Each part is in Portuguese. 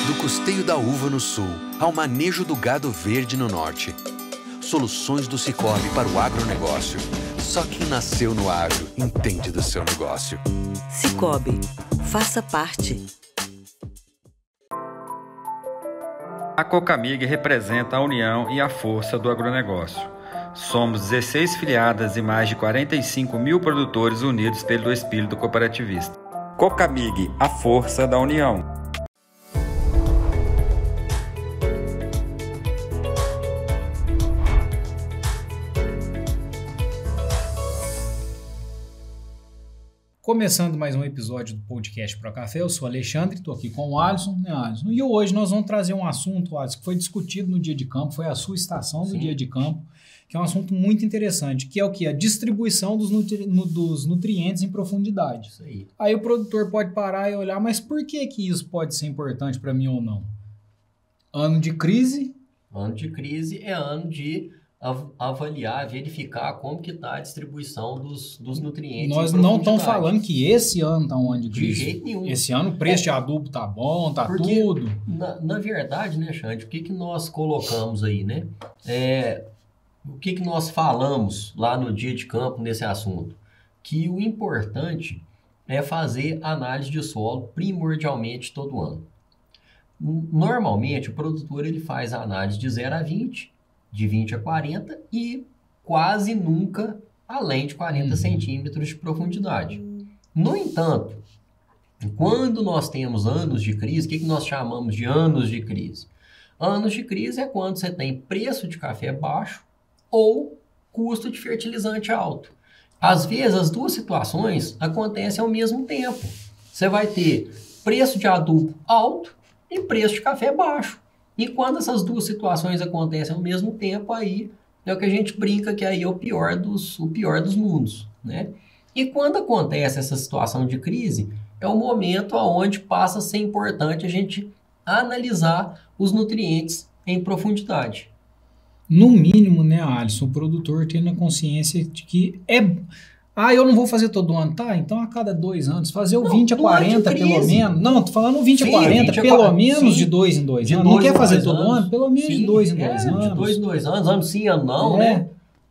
Do custeio da uva no sul ao manejo do gado verde no norte. Soluções do Sicoob para o agronegócio. Só quem nasceu no agro entende do seu negócio. Sicoob, faça parte. A Cocamig representa a união e a força do agronegócio. Somos 16 filiadas e mais de 45 mil produtores unidos pelo espírito cooperativista. Cocamig, a força da união. Começando mais um episódio do podcast Pro Café, eu sou Alexandre, estou aqui com o Alisson, né, Alisson? E hoje nós vamos trazer um assunto, Alisson, que foi discutido no dia de campo, foi a sua estação do dia de campo, que é um assunto muito interessante, que é o que? A distribuição dos nutrientes em profundidade. Isso aí. Aí o produtor pode parar e olhar, mas por que isso pode ser importante para mim ou não? Ano de crise? Ano de crise é ano de avaliar, verificar como que está a distribuição dos nutrientes. Nós não estamos falando que esse ano está um ano de crise. De jeito nenhum. Esse ano o preço de adubo tá bom, tá porque, tudo. Na verdade, né, Xande, o que nós colocamos aí, né? O que nós falamos lá no dia de campo nesse assunto? Que o importante é fazer análise de solo primordialmente todo ano. Normalmente, o produtor ele faz a análise de 0 a 20, de 20 a 40 e quase nunca além de 40 centímetros de profundidade. No entanto, quando nós temos anos de crise, o que nós chamamos de anos de crise? Anos de crise é quando você tem preço de café baixo ou custo de fertilizante alto. Às vezes, as duas situações acontecem ao mesmo tempo. Você vai ter preço de adubo alto e preço de café baixo. E quando essas duas situações acontecem ao mesmo tempo, aí é o que a gente brinca que aí é o pior dos mundos, né? E quando acontece essa situação de crise, é o momento onde passa a ser importante a gente analisar os nutrientes em profundidade. No mínimo, né, Alisson, o produtor tendo a consciência de que eu não vou fazer todo ano, tá? Então a cada 2 anos, fazer o 20 a 40 pelo menos. Não, tô falando 20 a 40, pelo menos de 2 em 2 anos. Não quer fazer todo ano? Pelo menos de 2 em 2 anos. De 2 em 2 anos, ano sim, ano não, né?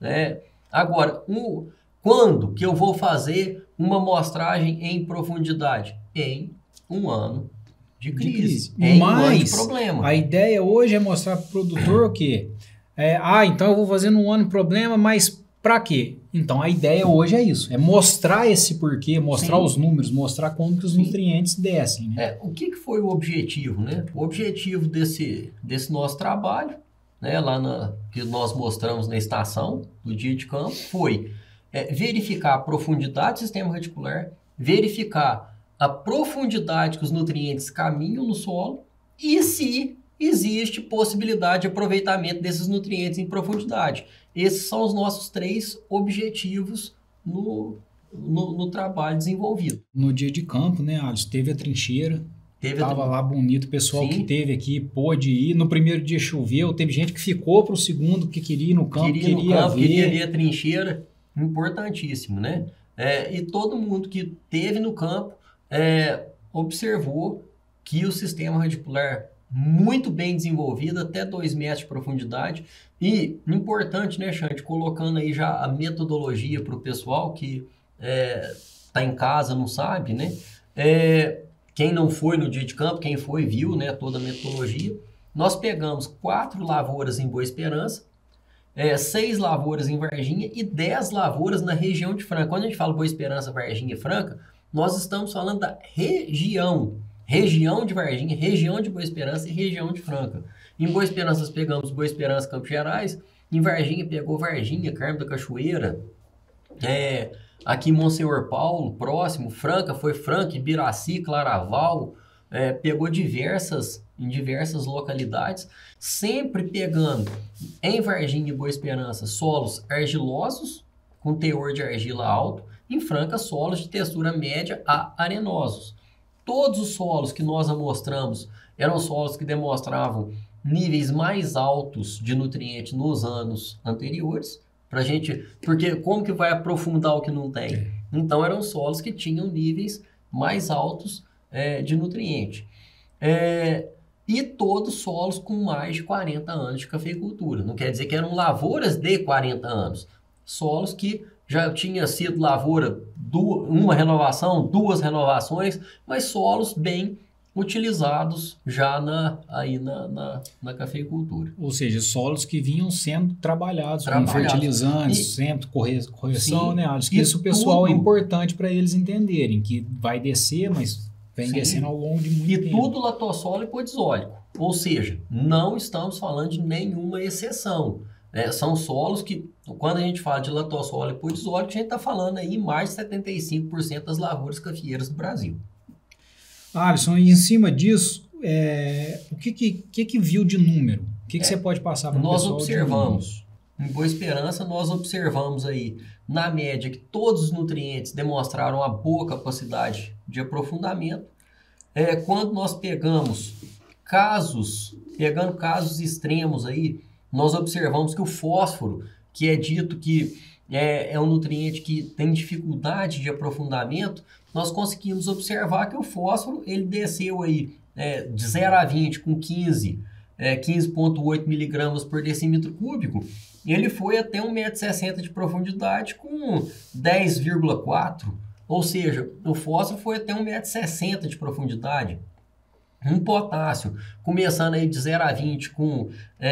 Agora, quando que eu vou fazer uma amostragem em profundidade? Em um ano de crise. Em um ano de problema. A ideia hoje é mostrar para o produtor o quê? Então eu vou fazer num ano problema, mas para quê? Então a ideia hoje é isso, é mostrar esse porquê, mostrar os números, mostrar como que os nutrientes descem. Né? O que foi o objetivo, né? O objetivo desse nosso trabalho, né, que nós mostramos na estação do dia de campo, foi verificar a profundidade do sistema reticular, verificar a profundidade que os nutrientes caminham no solo e se existe possibilidade de aproveitamento desses nutrientes em profundidade. Esses são os nossos 3 objetivos no trabalho desenvolvido. No dia de campo, né, Alisson, teve a trincheira, estava lá bonito, o pessoal que teve aqui pôde ir. No primeiro dia choveu, teve gente que ficou para o segundo, que queria ir no campo, queria ver a trincheira, importantíssimo, né? E todo mundo que teve no campo observou que o sistema radicular muito bem desenvolvido, até 2 metros de profundidade. E importante, né, Xande, colocando aí já a metodologia para o pessoal que está em casa, não sabe, né? Quem não foi no dia de campo, quem foi, viu, né, toda a metodologia. Nós pegamos 4 lavouras em Boa Esperança, 6 lavouras em Varginha e 10 lavouras na região de Franca. Quando a gente fala Boa Esperança, Varginha e Franca, nós estamos falando da região de Varginha, região de Boa Esperança e região de Franca. Em Boa Esperança nós pegamos Boa Esperança, Campos Gerais. Em Varginha pegou Varginha, Carmo da Cachoeira. Aqui em Monsenhor Paulo, próximo. Franca foi Franca, Ibiraci, Claraval. Pegou em diversas localidades. Sempre pegando em Varginha e Boa Esperança solos argilosos, com teor de argila alto. Em Franca, solos de textura média a arenosos. Todos os solos que nós amostramos eram solos que demonstravam níveis mais altos de nutrientes nos anos anteriores. Porque como que vai aprofundar o que não tem? Então eram solos que tinham níveis mais altos de nutriente. e todos solos com mais de 40 anos de cafeicultura. Não quer dizer que eram lavouras de 40 anos. Solos que já tinha sido lavoura, uma renovação, 2 renovações, mas solos bem utilizados já na cafeicultura. Ou seja, solos que vinham sendo trabalhados com fertilizantes, sempre correção, sim, né, Alisson? Isso o pessoal é importante para eles entenderem, que vai descer, mas vem descendo ao longo de muito tempo. E tudo latossolo e podizólico. Ou seja, não estamos falando de nenhuma exceção. São solos que, quando a gente fala de latossolo e podizólico, a gente está falando aí mais de 75% das lavouras cafeeiras do Brasil. Alisson, e em cima disso, o que viu de número? O que você pode passar para o pessoal? Nós observamos, em Boa Esperança, nós observamos aí, na média, que todos os nutrientes demonstraram uma boa capacidade de aprofundamento. Quando nós pegando casos extremos aí, nós observamos que o fósforo, que é dito que é um nutriente que tem dificuldade de aprofundamento, nós conseguimos observar que o fósforo ele desceu aí de 0 a 20 com 15,8 miligramas por decímetro cúbico, ele foi até 1,60 m de profundidade com 10,4, ou seja, o fósforo foi até 1,60 m de profundidade. Um potássio, começando aí de 0 a 20 com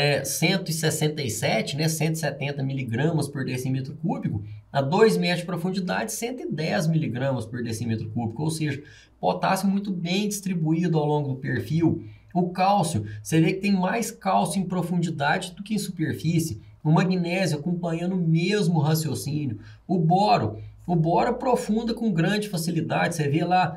167, 170 miligramas por decímetro cúbico, a 2 metros de profundidade, 110 miligramas por decímetro cúbico, ou seja, potássio muito bem distribuído ao longo do perfil. O cálcio, você vê que tem mais cálcio em profundidade do que em superfície. O magnésio acompanhando o mesmo raciocínio. O boro aprofunda com grande facilidade, você vê lá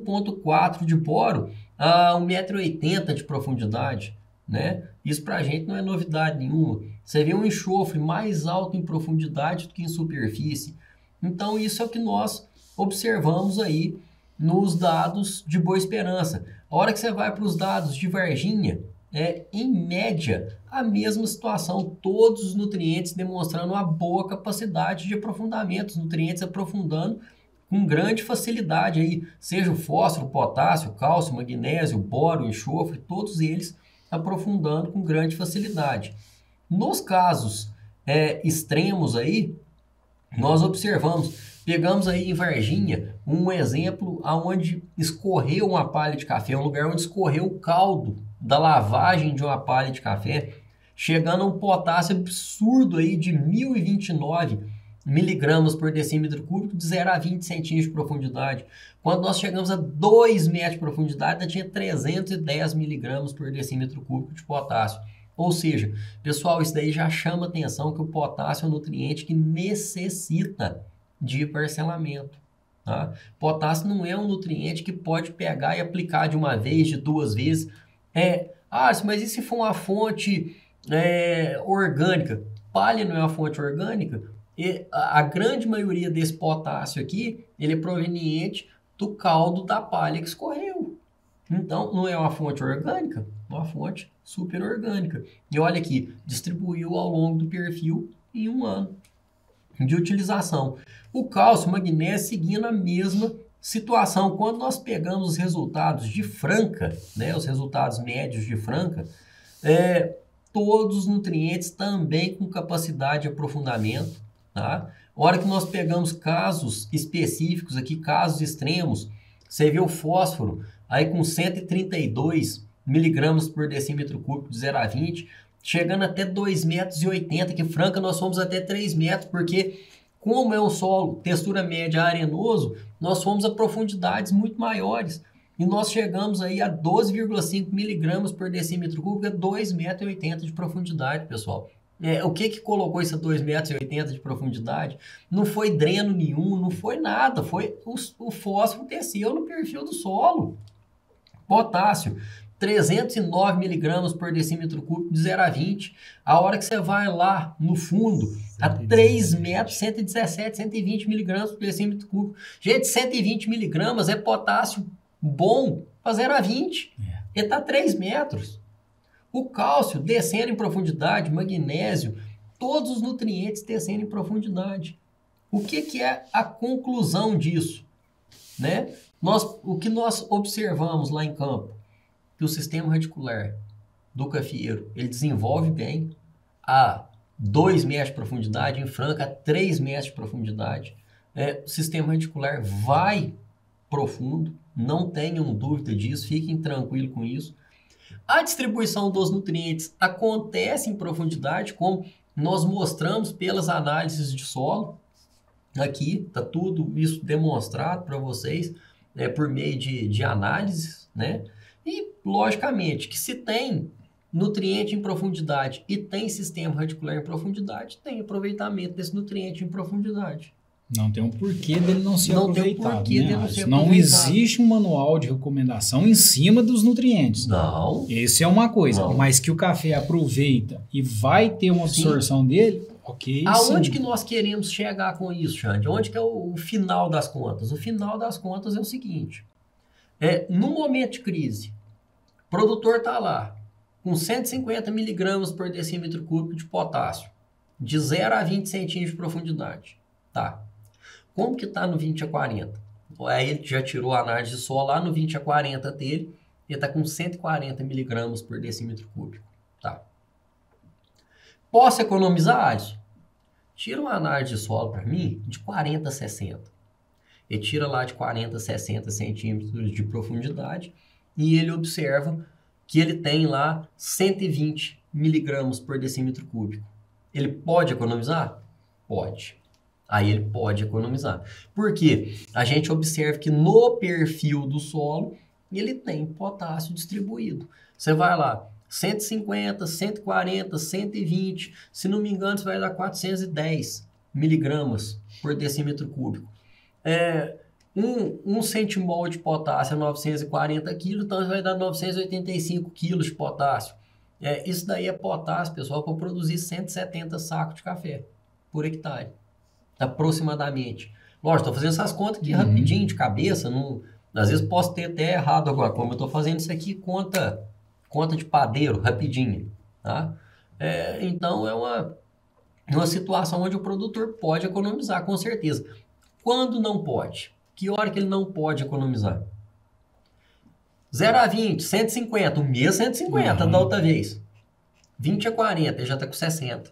1,4 de boro a 1,80 m de profundidade, né? Isso para a gente não é novidade nenhuma. Você vê um enxofre mais alto em profundidade do que em superfície. Então isso é o que nós observamos aí nos dados de Boa Esperança. A hora que você vai para os dados de Varginha, em média, a mesma situação, todos os nutrientes demonstrando uma boa capacidade de aprofundamento, os nutrientes aprofundando com grande facilidade aí, seja o fósforo, potássio, cálcio, magnésio, boro, enxofre, todos eles aprofundando com grande facilidade. Nos casos extremos aí, nós observamos, pegamos aí em Varginha um exemplo onde escorreu uma palha de café, um lugar onde escorreu o caldo da lavagem de uma palha de café, chegando a um potássio absurdo aí de 1.029 miligramas por decímetro cúbico, de 0 a 20 centímetros de profundidade. Quando nós chegamos a 2 metros de profundidade, ainda tinha 310 miligramas por decímetro cúbico de potássio. Ou seja, pessoal, isso daí já chama atenção que o potássio é um nutriente que necessita de parcelamento. Tá? Potássio não é um nutriente que pode pegar e aplicar de uma vez, de 2 vezes. Mas e se for uma fonte orgânica? Palha não é uma fonte orgânica? E a grande maioria desse potássio aqui, ele é proveniente do caldo da palha que escorreu. Então, não é uma fonte orgânica, é uma fonte superorgânica. E olha aqui, distribuiu ao longo do perfil em 1 ano de utilização. O cálcio, o magnésio, seguindo a mesma situação. Quando nós pegamos os resultados de Franca, né, os resultados médios de Franca, todos os nutrientes também com capacidade de aprofundamento. Tá? A hora que nós pegamos casos específicos aqui, casos extremos, você vê o fósforo aí com 132 miligramas por decímetro cúbico de 0 a 20, chegando até 2,80 metros, que Franca nós fomos até 3 metros, porque como é um solo textura média arenoso, nós fomos a profundidades muito maiores. E nós chegamos aí a 12,5 miligramas por decímetro cúbico, a 2,80 metros de profundidade, pessoal. O que colocou isso a 2,80 metros de profundidade? Não foi dreno nenhum, não foi nada. Foi o fósforo desceu no perfil do solo. Potássio, 309 miligramas por decímetro cúbico de 0 a 20. A hora que você vai lá no fundo, a 3 metros, 117, 120 miligramas por decímetro cúbico. Gente, 120 miligramas é potássio bom para 0 a 20. Ele está a 3 metros. O cálcio descendo em profundidade, magnésio, todos os nutrientes descendo em profundidade. O que é a conclusão disso? Né? O que nós observamos lá em campo? que o sistema radicular do cafeeiro, ele desenvolve bem a 2 metros de profundidade, em franca a 3 metros de profundidade. O sistema radicular vai profundo, não tenham dúvida disso, fiquem tranquilos com isso. A distribuição dos nutrientes acontece em profundidade, como nós mostramos pelas análises de solo. Aqui está tudo isso demonstrado para vocês, por meio de análises, né? E, logicamente, que se tem nutriente em profundidade e tem sistema radicular em profundidade, tem aproveitamento desse nutriente em profundidade. Não tem um porquê dele não ser Não aproveitado. tem um porquê dele não ser Não aproveitado. existe um manual de recomendação em cima dos nutrientes. Não. Esse é uma coisa. Não. Mas que o café aproveita e vai ter uma absorção dele, ok. Aonde sim. que nós queremos chegar com isso, Xande? Onde que é o final das contas? O final das contas é o seguinte. No momento de crise, o produtor está lá com 150 miligramas por decímetro cúbico de potássio, de 0 a 20 centímetros de profundidade. Tá. Como que está no 20 a 40? Aí ele já tirou a análise de solo lá no 20 a 40 dele, ele está com 140 miligramas por decímetro cúbico. Tá. Posso economizar, Alisson? Tira uma análise de solo para mim de 40 a 60. Ele tira lá de 40 a 60 centímetros de profundidade e ele observa que ele tem lá 120 miligramas por decímetro cúbico. Ele pode economizar? Pode. Aí ele pode economizar. Por quê? A gente observa que no perfil do solo ele tem potássio distribuído. Você vai lá, 150, 140, 120, se não me engano, você vai dar 410 miligramas por decímetro cúbico. Um centimol de potássio é 940 quilos, então você vai dar 985 quilos de potássio. Isso daí é potássio, pessoal, para produzir 170 sacos de café por hectare, aproximadamente. Lógico, estou fazendo essas contas aqui rapidinho, de cabeça, às vezes posso ter até errado agora, como eu estou fazendo isso aqui, conta de padeiro, rapidinho, tá? Então, é uma situação onde o produtor pode economizar, com certeza. Quando não pode? Que hora que ele não pode economizar? 0 a 20, 150, o mês 150 da outra vez. 20 a 40, ele já está com 60.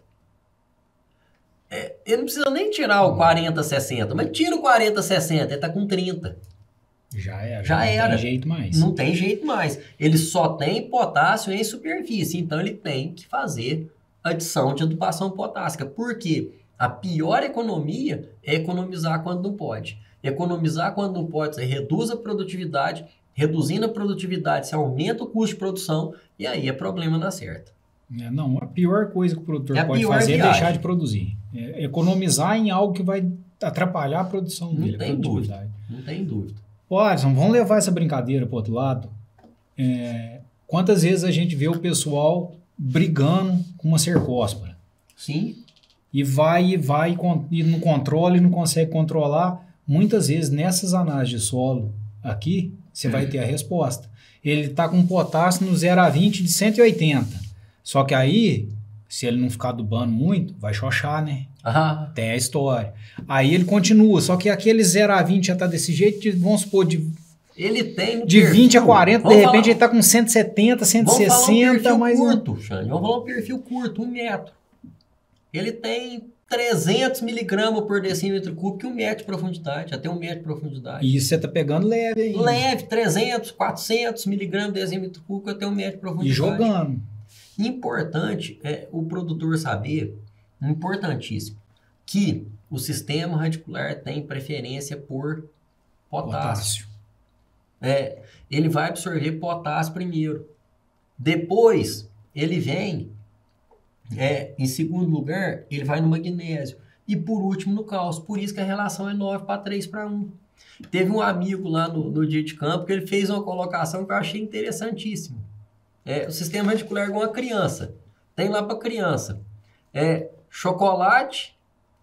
Ele não precisa nem tirar o 40 a 60, mas tira o 40 a 60, ele está com 30. Já era. Já não tem jeito mais. Não tem jeito mais. Ele só tem potássio em superfície, então ele tem que fazer adição de adubação potássica. Por quê? A pior economia é economizar quando não pode. Economizar quando não pode, você reduz a produtividade, reduzindo a produtividade, você aumenta o custo de produção e aí é problema na certa. Não, a pior coisa que o produtor a pode pior fazer é viagem. deixar de produzir. Economizar em algo que vai atrapalhar a produção dele. Não tem dúvida. Não tem dúvida. Pô, Alisson, vamos levar essa brincadeira para o outro lado. Quantas vezes a gente vê o pessoal brigando com uma cercóspora? Sim. E vai e não controla e não consegue controlar. Muitas vezes, nessas análises de solo aqui, você vai ter a resposta. Ele está com potássio no 0 a 20 de 180. Só que aí, se ele não ficar adubando muito, vai xoxar, né? Tem a história. Aí ele continua, só que aquele 0 a 20 já está desse jeito, vamos supor, ele tem de 20 a 40, de repente ele está com 170, 160, vamos falar um perfil mas... curto, Xande. Vamos falar um perfil curto, 1 metro. Ele tem 300 miligramas por decímetro cúbico, 1 metro de profundidade, até 1 metro de profundidade. E você está pegando leve aí. Leve, 300, 400 miligramas por decímetro cúbico, até 1 metro de profundidade. E jogando. Importante é o produtor saber, importantíssimo, que o sistema radicular tem preferência por potássio. Ele vai absorver potássio primeiro. Depois, ele vem, em segundo lugar, ele vai no magnésio. E por último, no cálcio. Por isso que a relação é 9 para 3 para 1. Teve um amigo lá no dia de campo que ele fez uma colocação que eu achei interessantíssima. O sistema radicular é igual uma criança. Tem lá para criança. Chocolate,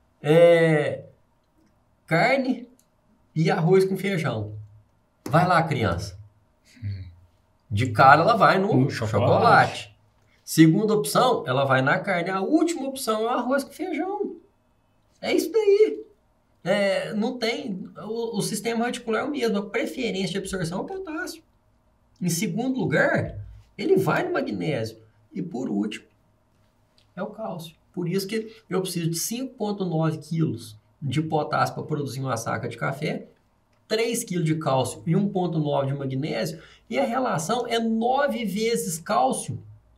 carne e arroz com feijão. Vai lá, criança. De cara, ela vai no chocolate. Segunda opção, ela vai na carne. A última opção é o arroz com feijão. É isso daí. Não tem... O sistema radicular é o mesmo. A preferência de absorção é o potássio. Em segundo lugar, ele vai no magnésio. E por último, é o cálcio. Por isso que eu preciso de 5,9 quilos de potássio para produzir uma saca de café, 3 kg de cálcio e 1,9 de magnésio, e a relação é 9 vezes cálcio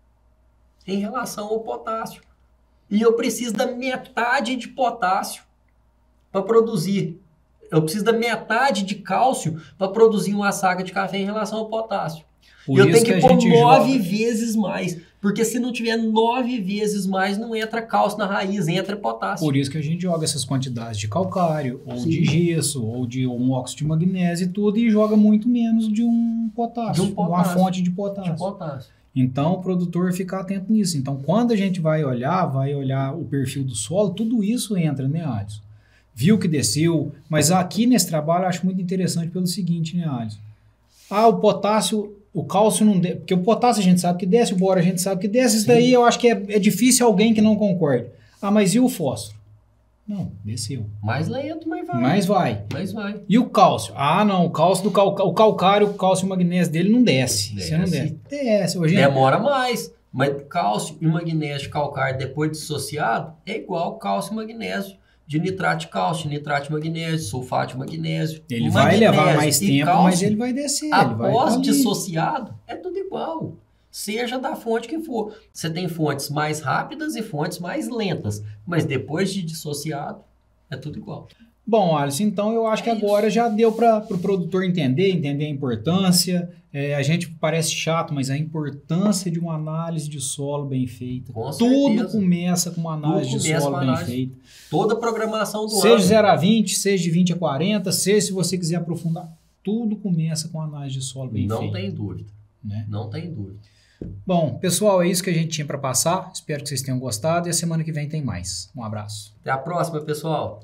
em relação ao potássio. E eu preciso da metade de potássio para produzir. Eu preciso da metade de cálcio para produzir uma saca de café em relação ao potássio. E eu tenho que pôr 9 vezes mais. Porque se não tiver 9 vezes mais, não entra cálcio na raiz, entra potássio. Por isso que a gente joga essas quantidades de calcário, ou de gesso, ou de um óxido de magnésio e tudo, e joga muito menos de um potássio, uma fonte de potássio. Então, o produtor fica atento nisso. Então, quando a gente vai olhar o perfil do solo, tudo isso entra, né, Alisson? Viu que desceu, mas aqui nesse trabalho eu acho muito interessante pelo seguinte, né, Alisson? O potássio, o cálcio não desce, porque o potássio a gente sabe que desce, o boro a gente sabe que desce, isso daí eu acho que é difícil alguém que não concorde. Mas e o fósforo? Não, desceu. Mais lento, mas vai. E o cálcio? Não, o cálcio o calcário, o cálcio e o magnésio dele não desce. Você não desce. Desce. Demora mais, mas cálcio e magnésio de calcário depois dissociado é igual cálcio e magnésio de nitrato de cálcio, nitrato de magnésio, sulfato de magnésio. Ele vai levar mais tempo, cálcio, mas ele vai descer. Após dissociado, é tudo igual. Seja da fonte que for. Você tem fontes mais rápidas e fontes mais lentas. Mas depois de dissociado, é tudo igual. Bom, Alisson, então eu acho que agora já deu para o produtor entender a importância. A gente parece chato, mas a importância de uma análise de solo bem feita. Tudo começa com uma análise de solo bem feita. Toda a programação do ano. Seja de 0 a 20, seja de 20 a 40, seja se você quiser aprofundar. Tudo começa com uma análise de solo bem feita. Não tem dúvida. Né? Não tem dúvida. Bom, pessoal, é isso que a gente tinha para passar. Espero que vocês tenham gostado e a semana que vem tem mais. Um abraço. Até a próxima, pessoal.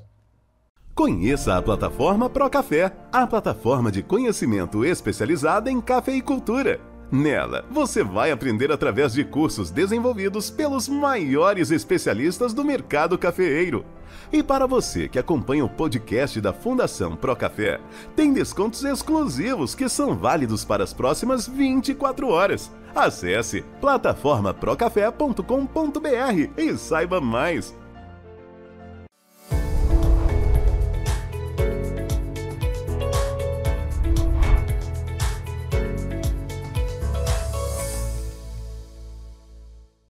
Conheça a plataforma Procafé, a plataforma de conhecimento especializada em cafeicultura. Nela, você vai aprender através de cursos desenvolvidos pelos maiores especialistas do mercado cafeeiro. E para você que acompanha o podcast da Fundação Procafé, tem descontos exclusivos que são válidos para as próximas 24 horas. Acesse plataformaprocafé.com.br e saiba mais.